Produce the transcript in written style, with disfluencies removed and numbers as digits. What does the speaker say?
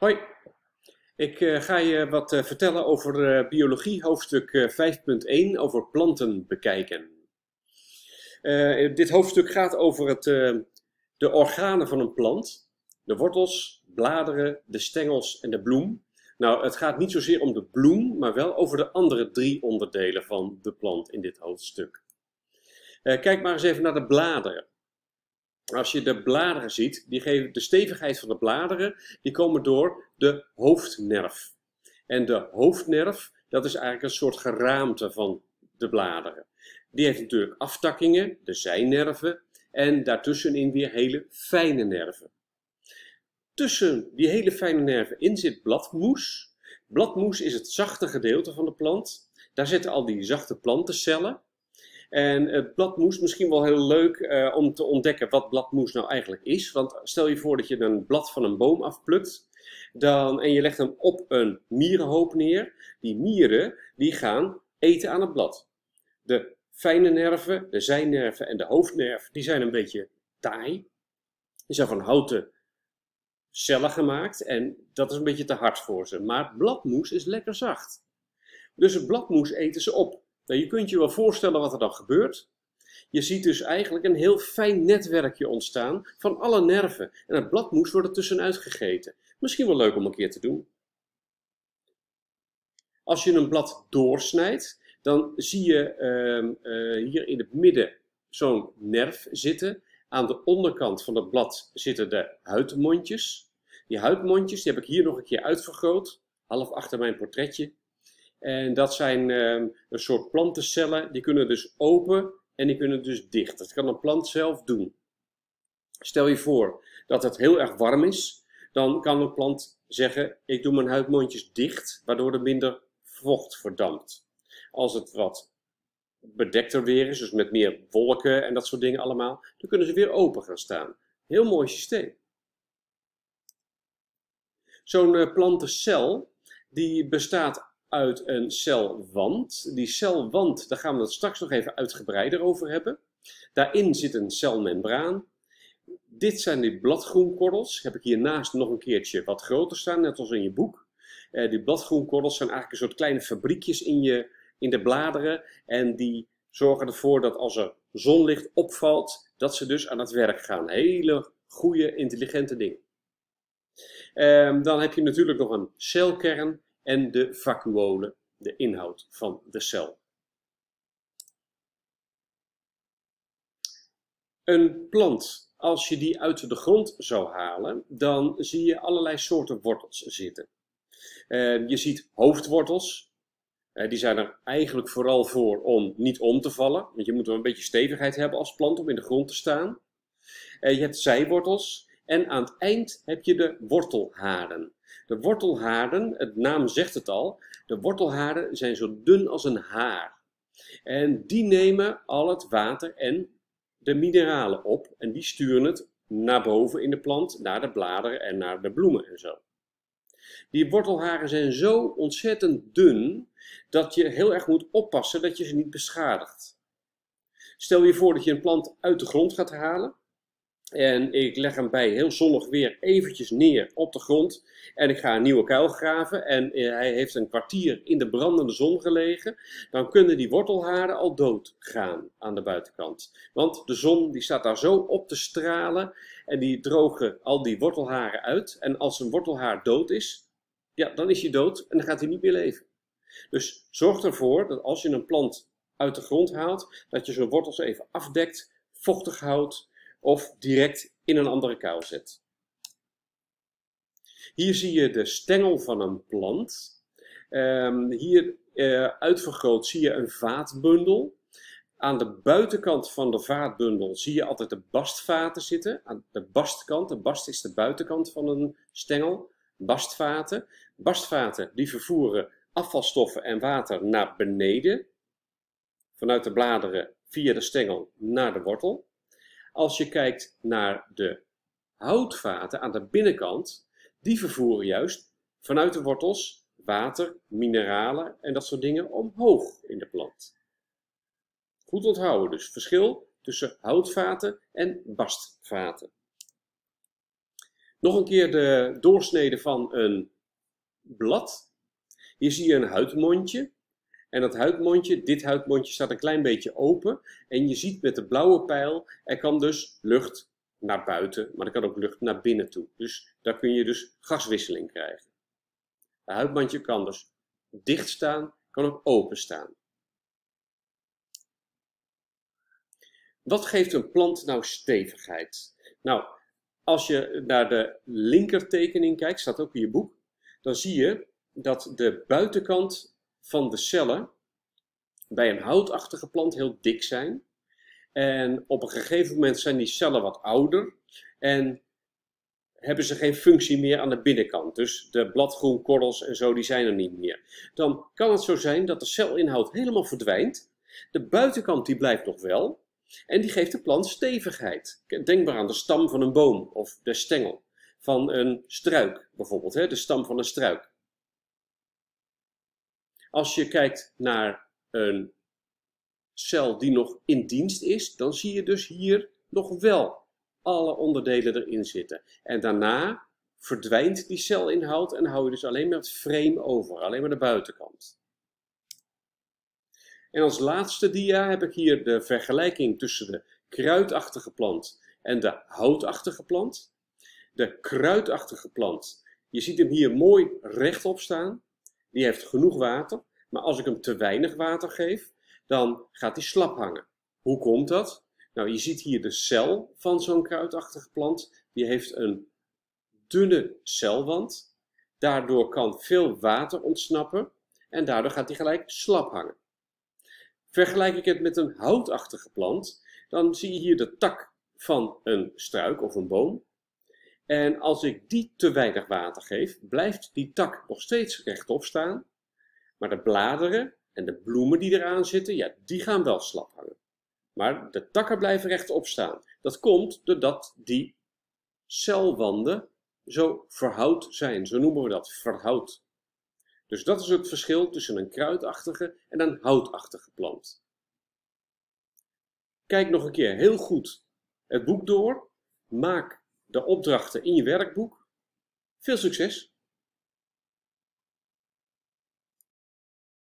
Hoi, ik ga je wat vertellen over biologie, hoofdstuk 5.1, over planten bekijken. Dit hoofdstuk gaat over de organen van een plant, de wortels, bladeren, de stengels en de bloem. Nou, het gaat niet zozeer om de bloem, maar wel over de andere 3 onderdelen van de plant in dit hoofdstuk. Kijk maar eens even naar de bladeren. Als je de bladeren ziet, die geven de stevigheid van de bladeren, die komen door de hoofdnerf. En de hoofdnerf, dat is eigenlijk een soort geraamte van de bladeren. Die heeft natuurlijk aftakkingen, de zijnerven, en daartussenin weer hele fijne nerven. Tussen die hele fijne nerven in zit bladmoes. Bladmoes is het zachte gedeelte van de plant. Daar zitten al die zachte plantencellen. En het bladmoes, misschien wel heel leuk om te ontdekken wat bladmoes nou eigenlijk is. Want stel je voor dat je een blad van een boom afplukt en je legt hem op een mierenhoop neer. Die mieren die gaan eten aan het blad. De fijne nerven, de zijnerven en de hoofdnerf, die zijn een beetje taai. Die zijn van houten cellen gemaakt en dat is een beetje te hard voor ze. Maar bladmoes is lekker zacht. Dus het bladmoes eten ze op. Nou, je kunt je wel voorstellen wat er dan gebeurt. Je ziet dus eigenlijk een heel fijn netwerkje ontstaan van alle nerven. En het bladmoes wordt er tussenuit gegeten. Misschien wel leuk om een keer te doen. Als je een blad doorsnijdt, dan zie je hier in het midden zo'n nerf zitten. Aan de onderkant van het blad zitten de huidmondjes. Die huidmondjes die heb ik hier nog een keer uitvergroot, half achter mijn portretje. En dat zijn een soort plantencellen, die kunnen dus open en die kunnen dus dicht. Dat kan een plant zelf doen. Stel je voor dat het heel erg warm is, dan kan een plant zeggen, ik doe mijn huidmondjes dicht, waardoor er minder vocht verdampt. Als het wat bedekter weer is, dus met meer wolken en dat soort dingen allemaal, dan kunnen ze weer open gaan staan. Heel mooi systeem. Zo'n plantencel, die bestaat uit een celwand. Die celwand, daar gaan we het straks nog even uitgebreider over hebben. Daarin zit een celmembraan. Dit zijn die bladgroenkorrels. Heb ik hiernaast nog een keertje wat groter staan, net als in je boek. Die bladgroenkorrels zijn eigenlijk een soort kleine fabriekjes in de bladeren. En die zorgen ervoor dat als er zonlicht opvalt, dat ze dus aan het werk gaan. Hele goede, intelligente dingen. Dan heb je natuurlijk nog een celkern en de vacuole, de inhoud van de cel. Een plant, als je die uit de grond zou halen, dan zie je allerlei soorten wortels zitten. Je ziet hoofdwortels. Die zijn er eigenlijk vooral voor om niet om te vallen. Want je moet wel een beetje stevigheid hebben als plant om in de grond te staan. Je hebt zijwortels. En aan het eind heb je de wortelhaarden. De wortelhaarden, het naam zegt het al, de wortelhaarden zijn zo dun als een haar. En die nemen al het water en de mineralen op. En die sturen het naar boven in de plant, naar de bladeren en naar de bloemen en zo. Die wortelharen zijn zo ontzettend dun, dat je heel erg moet oppassen dat je ze niet beschadigt. Stel je voor dat je een plant uit de grond gaat halen. En ik leg hem bij heel zonnig weer eventjes neer op de grond. En ik ga een nieuwe kuil graven. En hij heeft een kwartier in de brandende zon gelegen. Dan kunnen die wortelharen al dood gaan aan de buitenkant. Want de zon die staat daar zo op te stralen. En die drogen al die wortelharen uit. En als een wortelhaar dood is, ja, dan is hij dood en dan gaat hij niet meer leven. Dus zorg ervoor dat als je een plant uit de grond haalt, dat je zijn wortels even afdekt, vochtig houdt. Of direct in een andere kuil zet. Hier zie je de stengel van een plant. Hier uitvergroot zie je een vaatbundel. Aan de buitenkant van de vaatbundel zie je altijd de bastvaten zitten. Aan de bastkant, de bast is de buitenkant van een stengel. Bastvaten. Bastvaten die vervoeren afvalstoffen en water naar beneden. Vanuit de bladeren via de stengel naar de wortel. Als je kijkt naar de houtvaten aan de binnenkant, die vervoeren juist vanuit de wortels water, mineralen en dat soort dingen omhoog in de plant. Goed onthouden dus, verschil tussen houtvaten en bastvaten. Nog een keer de doorsnede van een blad. Hier zie je een huidmondje. En dat huidmondje, dit huidmondje staat een klein beetje open. En je ziet met de blauwe pijl, er kan dus lucht naar buiten, maar er kan ook lucht naar binnen toe. Dus daar kun je dus gaswisseling krijgen. Het huidmondje kan dus dicht staan, kan ook open staan. Wat geeft een plant nou stevigheid? Nou, als je naar de linkertekening kijkt, staat ook in je boek, dan zie je dat de buitenkant van de cellen bij een houtachtige plant heel dik zijn. En op een gegeven moment zijn die cellen wat ouder en hebben ze geen functie meer aan de binnenkant. Dus de bladgroenkorrels en zo, die zijn er niet meer. Dan kan het zo zijn dat de celinhoud helemaal verdwijnt. De buitenkant die blijft nog wel. En die geeft de plant stevigheid. Denk maar aan de stam van een boom of de stengel van een struik bijvoorbeeld. De stam van een struik. Als je kijkt naar een cel die nog in dienst is, dan zie je dus hier nog wel alle onderdelen erin zitten. En daarna verdwijnt die celinhoud en hou je dus alleen maar het frame over, alleen maar de buitenkant. En als laatste dia heb ik hier de vergelijking tussen de kruidachtige plant en de houtachtige plant. De kruidachtige plant, je ziet hem hier mooi rechtop staan. Die heeft genoeg water, maar als ik hem te weinig water geef, dan gaat hij slap hangen. Hoe komt dat? Nou, je ziet hier de cel van zo'n kruidachtige plant. Die heeft een dunne celwand. Daardoor kan veel water ontsnappen en daardoor gaat hij gelijk slap hangen. Vergelijk ik het met een houtachtige plant, dan zie je hier de tak van een struik of een boom. En als ik die te weinig water geef, blijft die tak nog steeds rechtop staan. Maar de bladeren en de bloemen die eraan zitten, ja, die gaan wel slap hangen. Maar de takken blijven rechtop staan. Dat komt doordat die celwanden zo verhout zijn. Zo noemen we dat, verhout. Dus dat is het verschil tussen een kruidachtige en een houtachtige plant. Kijk nog een keer heel goed het boek door. Maak de opdrachten in je werkboek. Veel succes!